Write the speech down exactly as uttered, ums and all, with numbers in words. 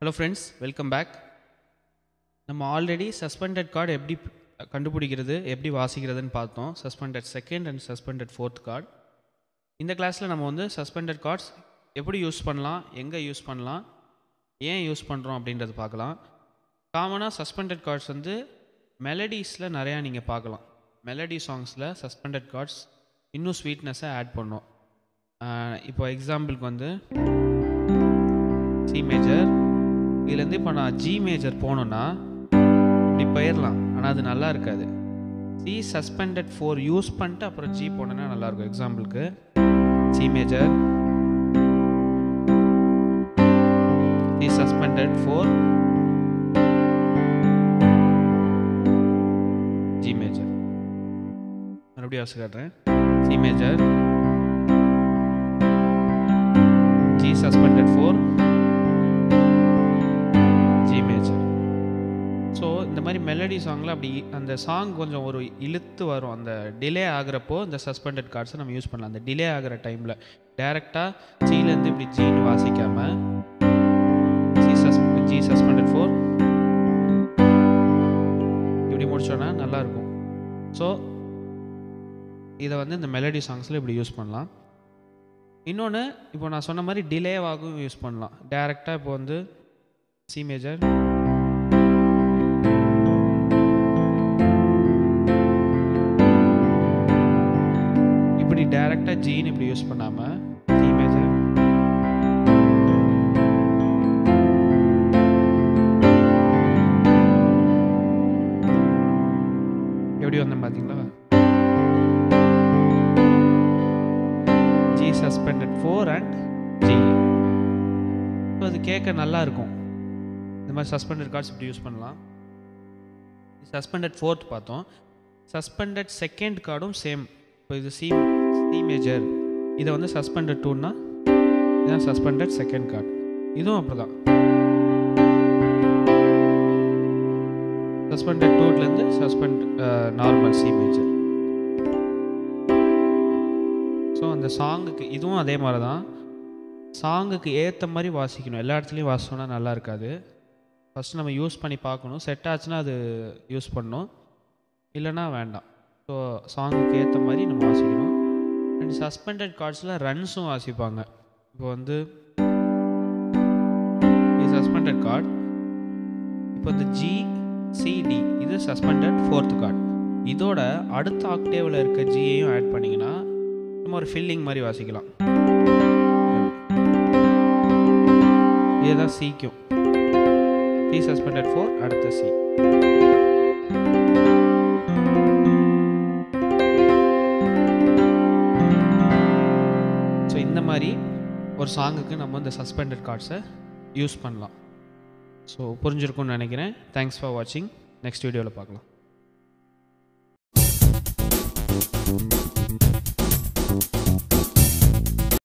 Hello friends, welcome back. நம்ம already suspended card எப்படி கண்டுபிடிக்கிறது எப்படி வாசிக்கிறதுன்னு பார்த்தோம். Suspended second and suspended fourth card. இந்த கிளாஸில் நம்ம வந்து சஸ்பெண்டட் கார்ட்ஸ் எப்படி யூஸ் பண்ணலாம், எங்கே யூஸ் பண்ணலாம், ஏன் யூஸ் பண்ணுறோம் அப்படின்றது பார்க்கலாம். காமனாக சஸ்பெண்டட் கார்ட்ஸ் வந்து மெலடிஸில் நிறையா நீங்கள் பார்க்கலாம். மெலடி சாங்ஸில் சஸ்பெண்டட் கார்ட்ஸ் இன்னும் ஸ்வீட்னஸை ஆட் பண்ணோம். இப்போ எக்ஸாம்பிளுக்கு வந்து சி மேஜர், இதுலேருந்து இப்போ நான் ஜி மேஜர் போனோன்னா இப்படி போயிடலாம், ஆனால் அது நல்லா இருக்காது. சி சஸ்பெண்டட் ஃபோர் யூஸ் பண்ணிட்டு அப்புறம் ஜி போனோன்னா நல்லாயிருக்கும். எக்ஸாம்பிளுக்கு C major, C suspended four, G major. மறுபடியும் வாசி காட்டுறேன். C major, G suspended four, G major. So இந்த மாதிரி மெலடி சாங்கில் அப்படி அந்த சாங் கொஞ்சம் ஒரு இழுத்து வரும். அந்த டிலே ஆகிறப்போ இந்த சஸ்பெண்டட் கார்ட்ஸை நம்ம யூஸ் பண்ணலாம். அந்த டிலே ஆகிற டைமில் டேரெக்டாக ஜிலேருந்து இப்படி ஜின்னு வாசிக்காமல் C sus G suspended four இப்படி முடிச்சோன்னா நல்லாயிருக்கும். ஸோ இதை வந்து இந்த மெலடி சாங்ஸில் இப்படி யூஸ் பண்ணலாம். இன்னொன்று, இப்போ நான் சொன்ன மாதிரி டிலேவாகவும் யூஸ் பண்ணலாம். டேரெக்டாக இப்போ வந்து சி மேஜர், இப்படி டைரக்டா ஜின்னு இப்படி யூஸ் பண்ணாம சி மேஜர், எப்படி வந்த பாத்தீங்களா? G suspended four and G. அது கேட்க நல்லா இருக்கும். இந்த மாதிரி சஸ்பெண்டட் கார்ட்ஸ் இப்படி யூஸ் பண்ணலாம். சஸ்பெண்டட் ஃபோர்த் பார்த்தோம். சஸ்பெண்டட் செகண்ட் கார்டும் சேம். இப்போ இது சி சி மேஜர், இதை வந்து சஸ்பெண்டட் டூன்னா இதுதான் சஸ்பெண்டட் செகண்ட் கார்டு. இதுவும் அப்படி தான். சஸ்பெண்டட் டூலேருந்து suspend normal C major. So அந்த சாங்குக்கு இதுவும் அதே மாதிரி தான். சாங்குக்கு ஏற்ற மாதிரி வாசிக்கணும். எல்லா இடத்துலையும் வாசிச்சோன்னா நல்லா இருக்காது. ஃபஸ்ட்டு நம்ம யூஸ் பண்ணி பார்க்கணும். செட் ஆச்சுன்னா அது யூஸ் பண்ணணும், இல்லைனா வேண்டாம். ஸோ சாங்குக்கு ஏற்ற மாதிரி நம்ம வாசிக்கணும். அண்ட் சஸ்பெண்டட் கார்ட்ஸில் ரன்ஸும் வாசிப்பாங்க. இப்போ வந்து இது சஸ்பெண்டட் கார்டு. இப்போ இந்த ஜி சிடி இது சஸ்பெண்டட் ஃபோர்த் கார்டு. இதோட அடுத்த ஆக்டேவில் இருக்க ஜியையும் ஆட் பண்ணிங்கன்னா நம்ம ஒரு ஃபில்லிங் மாதிரி வாசிக்கலாம். இதுதான் சிக்கும். சி சஸ்பெண்டட் ஃபோர் அடுத்த சி. ஸோ இந்த மாதிரி ஒரு சாங்குக்கு நம்ம இந்த சஸ்பெண்டட் கார்ட்ஸை யூஸ் பண்ணலாம். ஸோ புரிஞ்சிருக்கும்னு நினைக்கிறேன். தேங்க்ஸ் ஃபார் வாட்சிங். நெக்ஸ்ட் வீடியோவில் பார்க்கலாம்.